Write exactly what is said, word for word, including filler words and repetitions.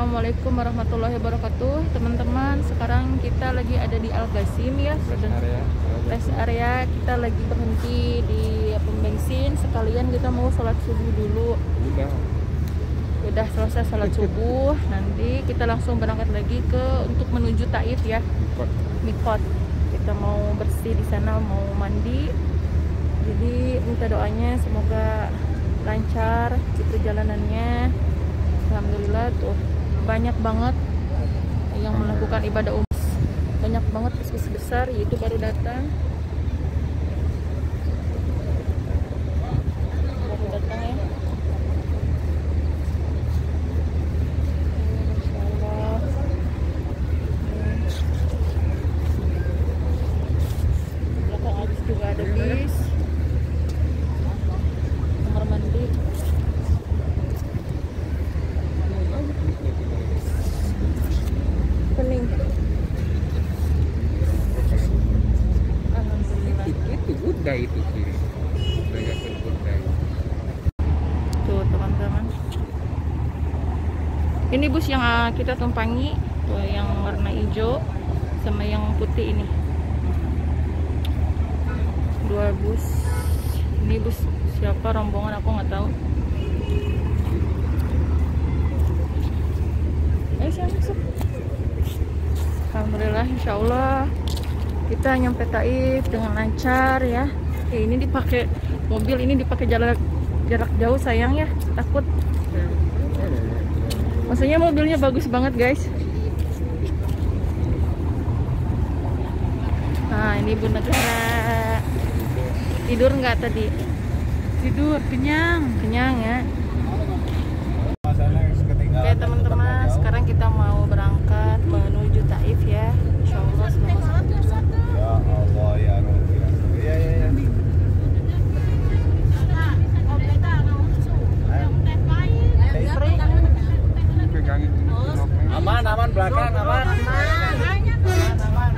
Assalamualaikum warahmatullahi wabarakatuh. Teman-teman, sekarang kita lagi ada di Al Ghasim ya, rest area. rest area. Kita lagi berhenti di pom bensin. Sekalian kita mau sholat subuh dulu. Udah. Udah selesai sholat subuh. Nanti kita langsung berangkat lagi ke untuk menuju Taif ya. Mikot. Mikot. Kita mau bersih di sana, mau mandi. Jadi minta doanya semoga lancar di perjalanannya. Alhamdulillah tuh banyak banget yang melakukan ibadah umroh, banyak banget bis-bis besar yaitu baru datang baru datang ya. Masya Allah. Belakang habis juga ada bis, kamar mandi. Pening. Alhamdulillah. Itu, itu Buddha itu sih. Buddha Buddha. Tuh teman-teman. Ini bus yang uh, kita tumpangi, tuh yang warna hijau sama yang putih ini. Dua bus. Ini bus siapa rombongan aku nggak tahu. Ayo saya masuk. Alhamdulillah, insya Allah kita nyampe Taif dengan lancar ya. Eh, ini dipakai mobil, ini dipakai jarak jarak jauh sayang ya, takut. Maksudnya mobilnya bagus banget guys. Nah ini Bu Negara. Tidur nggak tadi? Tidur, kenyang. Kenyang ya. Oke teman-teman, sekarang kita mau berangkat menuju Taif ya. Insya Allah semoga sampai tujuan. Ya Allah ya Rabbi. Ya ya ya. Aman, aman belakang, aman. Aman, aman.